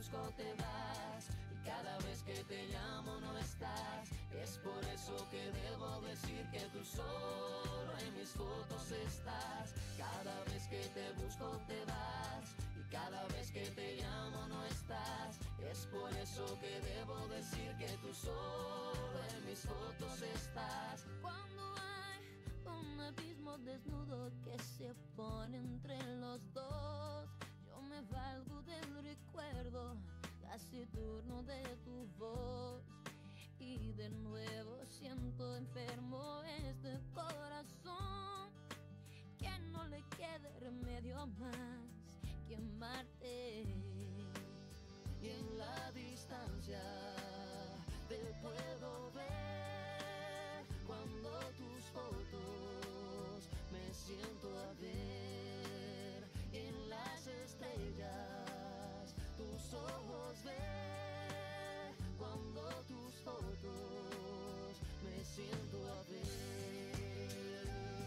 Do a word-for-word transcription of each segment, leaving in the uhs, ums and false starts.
busco te vas, y cada vez que te llamo no estás. Es por eso que debo decir que tú solo en mis fotos estás. Cada vez que te busco te vas, y cada vez que te llamo no estás. Es por eso que debo decir que tú solo en mis fotos estás. Cuando hay un abismo desnudo que se pone entre los dos, yo me valgo del recuerdo taciturno de tu voz. Y de nuevo siento enfermo este corazón, que no le quede remedio más que amarte. Y en la distancia te puedo ver, cuando tus fotos me siento a ver. Y en las estrellas tus ojos ver, cuando tus fotos me siento a ver.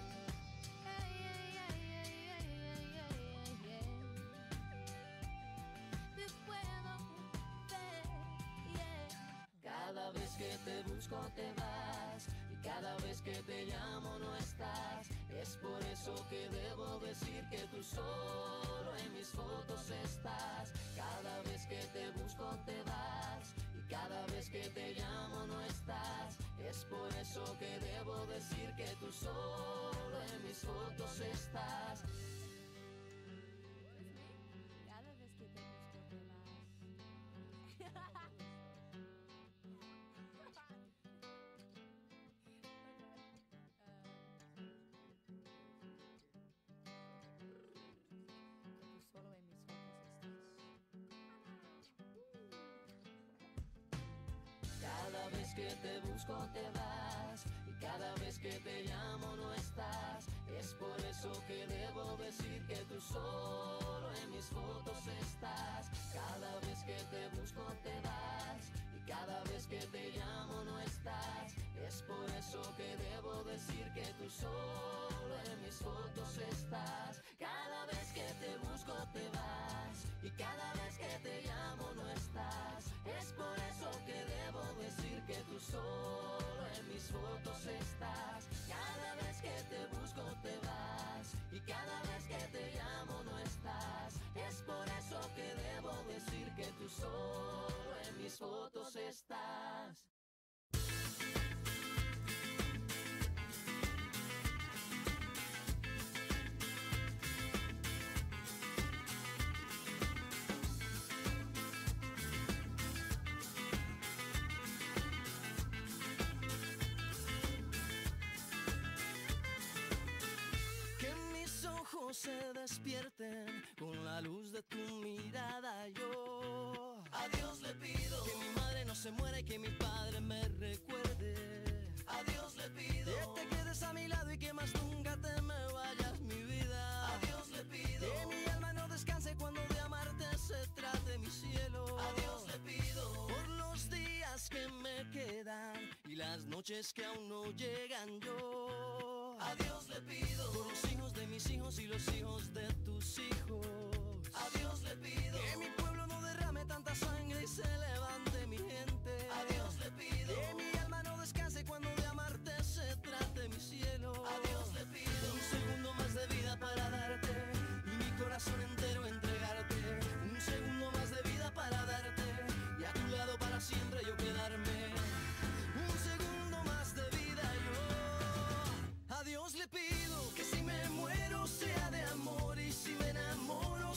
Cada vez que te busco te vas, y cada vez que te llamo no estás. Es por eso que debo decir que tú solo en mis fotos estás. Cada vez que te busco te vas, y cada vez que te llamo no estás. Es por eso que debo decir que tú solo en mis fotos estás. Cada vez que te busco te vas. Solo en mis fotos estás. Cada vez que te busco te vas, y cada vez que te llamo no estás. Es por eso que debo decir que tú solo en mis fotos estás. Cada vez que te busco te vas, y cada vez que te llamo no estás. Es por eso que debo decir que tú solo en mis fotos estás. Cada vez que te busco te vas, y cada vez que te llamo no estás. Es por eso que debo decir que tú solo en mis fotos estás. Cada vez que te busco te vas, y cada vez que te llamo no estás. Es por eso que debo decir que tú solo en mis fotos estás. Se despierten con la luz de tu mirada. Yo a Dios le pido que mi madre no se muera y que mi padre me recuerde. A Dios le pido que te quedes a mi lado y que más nunca te me vayas, mi vida. A Dios le pido que mi alma no descanse cuando de amarte se trate, mi cielo. A Dios le pido por los días que me quedan y las noches que aún no llegan. Yo a Dios le pido por los hijos de mis hijos y los hijos de tus hijos. A Dios le pido que mi pueblo no derrame tanta sangre y se levante mi gente. A Dios le pido que mi alma no descanse cuando de amarte se trate, mi cielo. A Dios le pido un segundo más de vida para darte y mi corazón entero entregarte. Un segundo más de vida para darte y a tu lado para siempre yo quedarme. Un segundo más de vida yo a Dios le pido que si me muero sea de amor y si me enamoro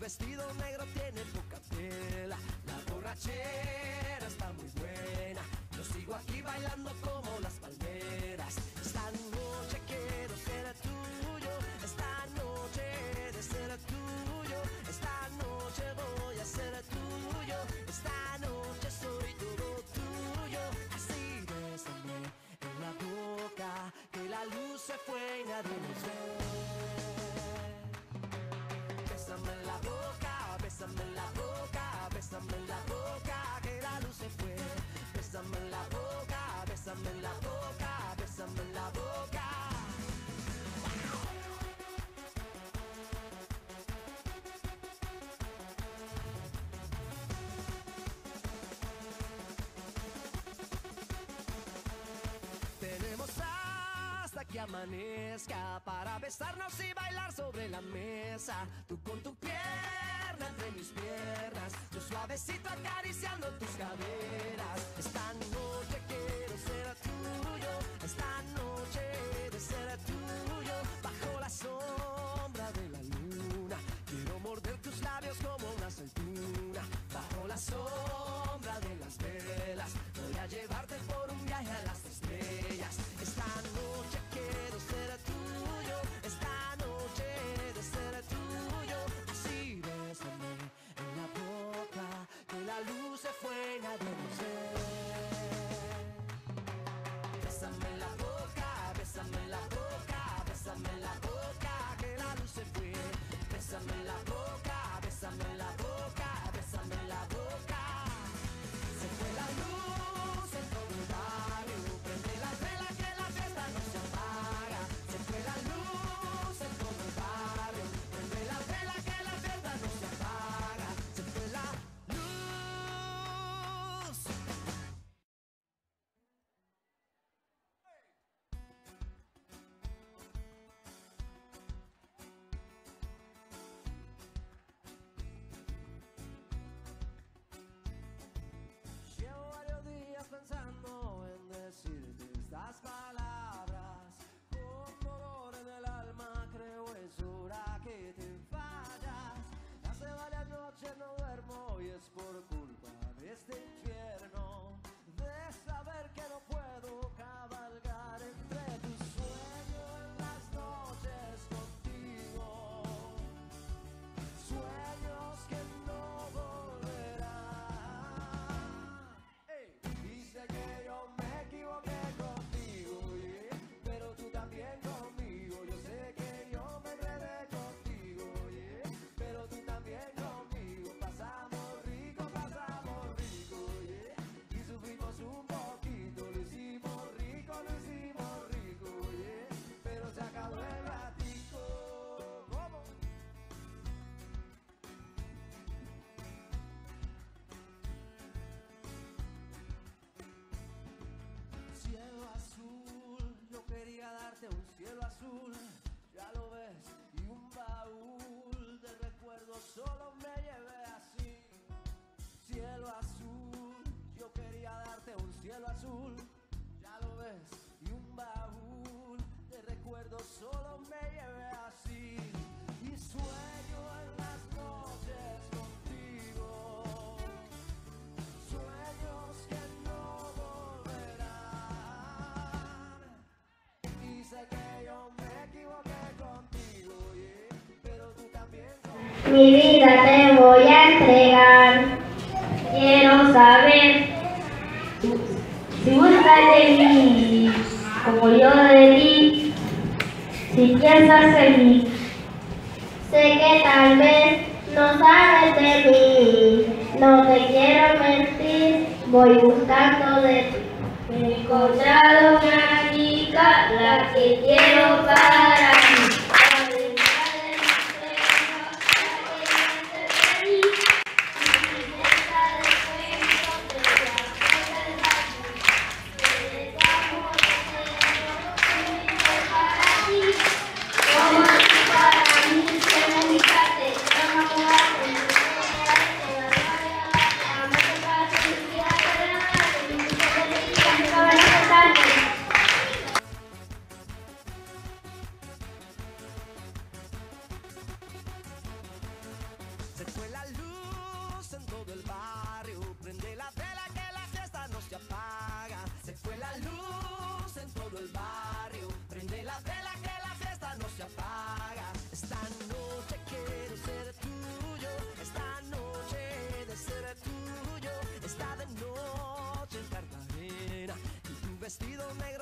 vestido negro tiene poca tela. La borrachera está muy buena. Yo sigo aquí bailando como las palmeras. Esta noche quiero ser tuyo. Esta noche he de ser tuyo. Esta noche voy a ser tuyo. Esta noche soy todo tuyo. Así bésame en la boca, que la luz se fue y nadie nos ve. Bésame en la boca, bésame en la boca, bésame en la boca, que la luz se fue. Bésame en la boca, bésame en la boca, bésame en la boca. Tenemos hasta que amanezca para besarnos y bailar sobre la mesa. Tú con tu pierna entre mis piernas, yo suavecito acariciando tus caderas. Esta noche quiero ser tuyo, esta noche he de ser tuyo. Bajo la sombra de la luna, quiero morder tus labios como una aceituna. Bajo la sombra de las velas, voy a llevarte por un viaje a las estrellas. Esta noche quiero ser tuyo, esta noche he de ser tuyo. Así bésame en la boca, que la luz se fue y nadie nos ve. Bésame en la boca, bésame en la boca, bésame en la boca, que la luz se fue. Bésame en la boca, bésame en la boca, bésame en la boca. Se fue la luz en todo el barrio, prende las velas que la fiesta no se apaga. Se fue la luz en todo el barrio, prende las velas que la fiesta no se apaga. Se fue la luz. Llevo varios días pensando en decirte estas palabras. Con dolor en el alma creo es hora que te vayas. Hace varias noches no duermo y es por culpa de este infierno, de saber que no puedo cabalgar entre tus sueños en las noches contigo. Sueños que no volverán. Ey, dice que yo me equivoqué contigo, yeah, pero tú también conmigo. Yo sé que yo me enredé contigo, yeah, pero tú también conmigo. Pasamos rico, pasamos rico, yeah, y sufrimos un poquito. Lo hicimos rico, lo hicimos rico, yeah, pero se acabó el ratico. ¿Cómo? Cielo azul, yo quería darte un cielo azul, ya lo ves, y un baúl de recuerdos solo me llevé así. Cielo azul, yo quería darte un cielo azul, ya lo ves, y un baúl de recuerdos solo me llevé así. Y sueño en las noches contigo, sueños que no volverán. Y sé que yo me equivoqué contigo, yeah, pero tú también conmigo. Mi vida te voy a entregar. Quiero saber si gustas de mí, como yo de ti, si piensas en mí. Sé que tal vez no sabes de mí, no te quiero mentir, voy buscando de ti. He encontrado una chica, la que quiero para mí. vestido negro